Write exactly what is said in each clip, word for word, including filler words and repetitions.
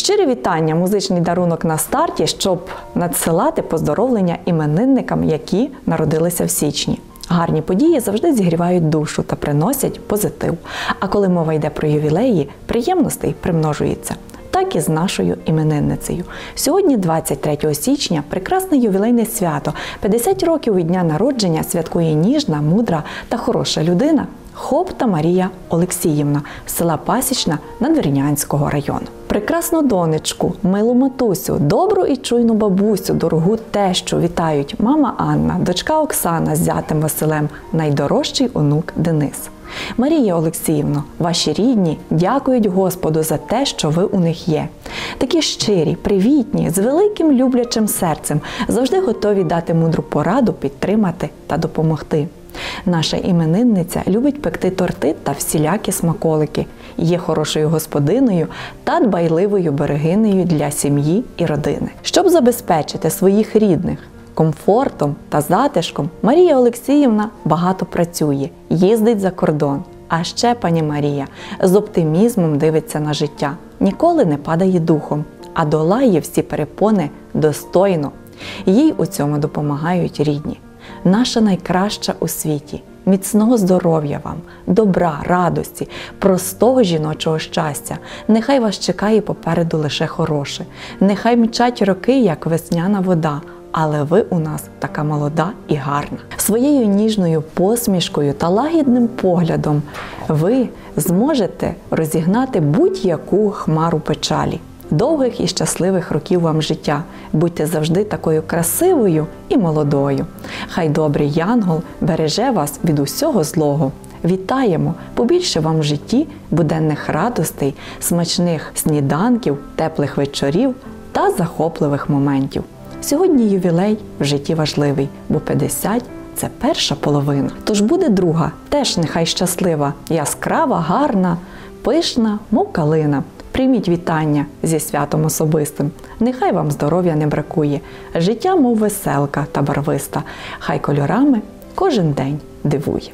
Щирі вітання, музичний дарунок на старті, щоб надсилати поздоровлення іменинникам, які народилися в січні. Гарні події завжди зігрівають душу та приносять позитив. А коли мова йде про ювілеї, приємностей примножується. Так і з нашою іменинницею. Сьогодні, двадцять третього січня, прекрасне ювілейне свято. п'ятдесят років від дня народження святкує ніжна, мудра та хороша людина Хопта Марія Олексіївна з села Пасічна Надвірнянського району. Прекрасну донечку, милу матусю, добру і чуйну бабусю, дорогу тещу вітають мама Анна, дочка Оксана з зятем Василем, найдорожчий онук Денис. Марія Олексіївно, ваші рідні дякують Господу за те, що ви у них є. Такі щирі, привітні, з великим люблячим серцем, завжди готові дати мудру пораду, підтримати та допомогти. Наша іменинниця любить пекти торти та всілякі смаколики, є хорошою господиною та дбайливою берегинею для сім'ї і родини. Щоб забезпечити своїх рідних комфортом та затишком, Марія Олексіївна багато працює, їздить за кордон. А ще пані Марія з оптимізмом дивиться на життя, ніколи не падає духом, а долає всі перепони достойно. Їй у цьому допомагають рідні. Наша найкраща у світі. Міцного здоров'я вам, добра, радості, простого жіночого щастя. Нехай вас чекає попереду лише хороше. Нехай мчать роки, як весняна вода. Але ви у нас така молода і гарна. Своєю ніжною посмішкою та лагідним поглядом ви зможете розігнати будь-яку хмару печалі. Довгих і щасливих років вам життя. Будьте завжди такою красивою і молодою. Хай добрий янгол береже вас від усього злого. Вітаємо! Побільше вам в житті буденних радостей, смачних сніданків, теплих вечорів та захопливих моментів. Сьогодні ювілей в житті важливий, бо п'ятдесят – це перша половина. Тож буде друга, теж нехай щаслива, яскрава, гарна, пишна, мов калина. Прийміть вітання зі святом особистим. Нехай вам здоров'я не бракує. Життя, мов веселка та барвиста. Хай кольорами кожен день дивує.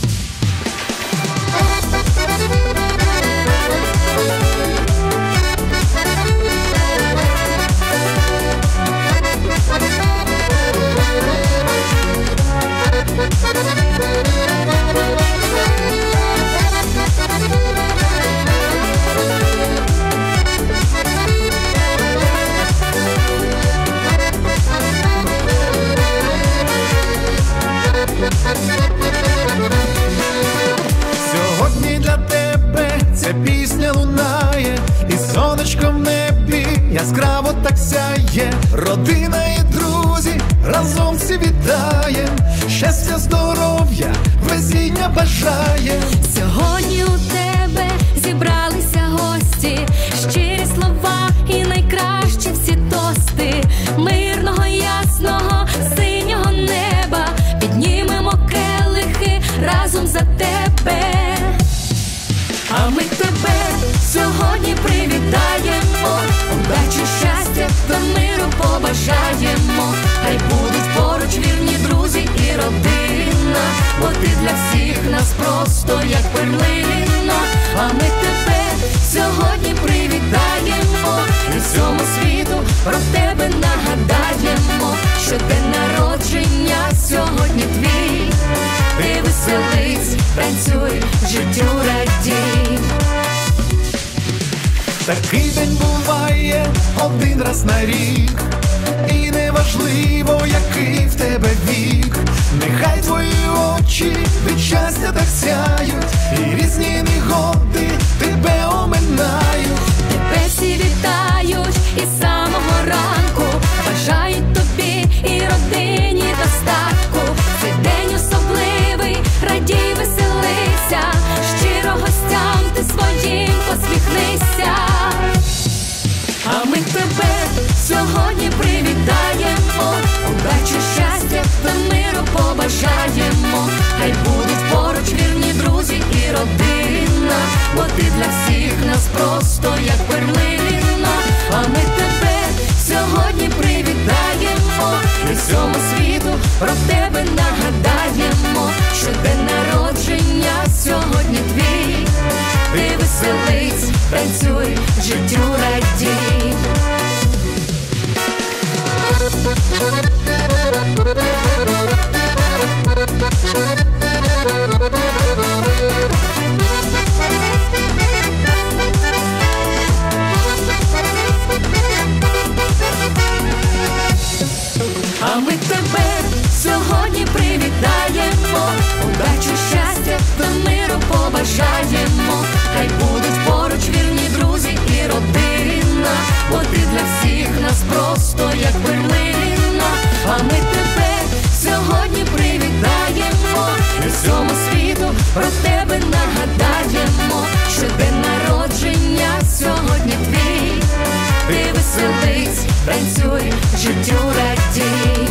Сьогодні для тебе ця пісня лунає, і сонечко в небі яскраво так сяє. Родина і друзі разом всі вітає, щастя, здоров'я, везіння бажає. Сьогодні у тебе зібралися гості, щирі слова і найкращі всі тости. Мирного, ясного, синього неба, піднімемо келихи разом за тебе. А ми тебе сьогодні привітаємо, удачі, щастя та миру побажаємо. Хай будуть поруч вірні друзі і родина, бо ти для всіх нас просто як перлина. А ми тебе сьогодні привітаємо, і всьому світу про тебе нагадаємо, що день народження сьогодні твій. Ти веселись, танцюй, життю радій. Такий день буває один раз на рік, і неважливо, який в тебе вік. Нехай твої очі від щастя так сяють, і різні негоди тебе оминають. Тебе всі вітають із самого ранку, бажають тобі і родині достатку. Цей день особливий, радій, веселися, щиро гостям ти своїм посміхнися. А ми тебе сьогодні привітаємо, удачі, щастя та миру побажаємо. Хай будуть поруч вірні друзі і родина, бо ти для всіх нас просто як перлина. А ми тебе сьогодні привітаємо, і всьому світу про тебе нагадаємо, що день народження сьогодні твій. Ти веселись, танцюй, життю радій. про тебе нагадаємо, що день народження сьогодні твій. Ти веселись, танцюй, життю радій.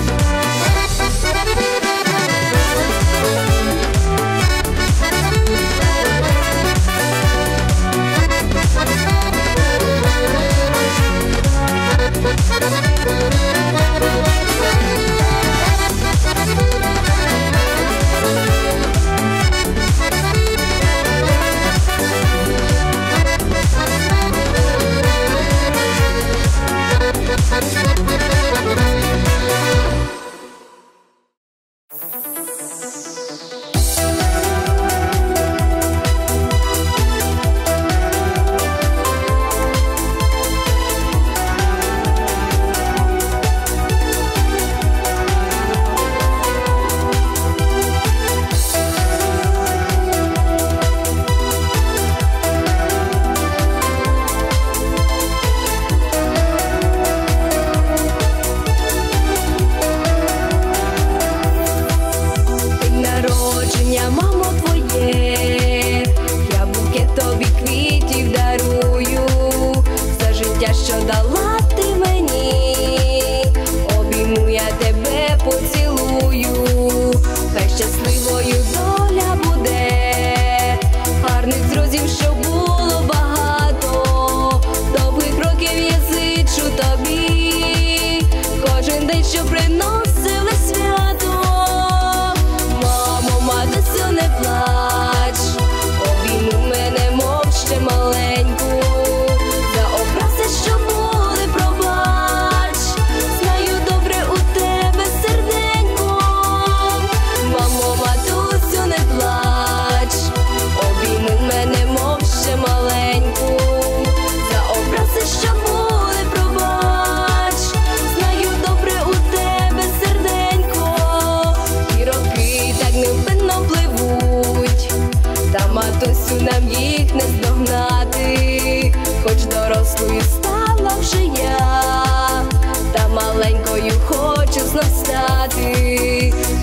Мамо твоє, я букет тобі квітів дарую, за життя, що дала ти мені, обійму я тебе, поцілую, хай щасливою доля буде, гарних друзів, щоб було багато, довгих років я зичу тобі, кожен день, що приносили свято. Матусю, не плач, обійми мене, мов ще маленьку, за образи, що були, пробач, знаю добре у тебе серденько. Мамо, матусю, не плач, обійми мене, мов ще маленьку, за образи, що були, пробач, знаю добре у тебе серденько. І роки так невпинно пливуть, та матусю нам їх не здогнати, хоч дорослою стала вже я, та маленькою хочу знов стати.